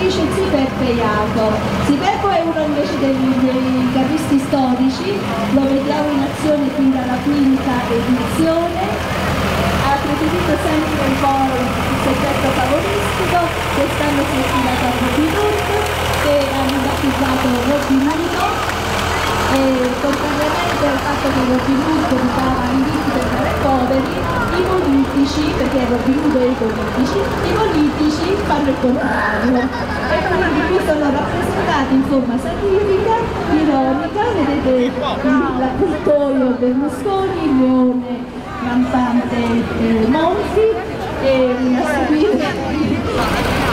dice Zi Peppo e Iaco. Zi Peppo è uno invece dei carristi storici, lo vediamo in azione fin dalla quinta edizione, ha preferito sempre un po' il soggetto favoristico, quest'anno si è ispirato a Robinudo e hanno battezzato Robinudo. E contrariamente al fatto che Robinudo dava inviti per fare poveri, i politici, perché Robinudo e i politici fanno il contrario. E quindi qui sono rappresentati in forma satirica, ironica, vedete l'avvoltoio Berlusconi, il leone rampante Monti e a seguire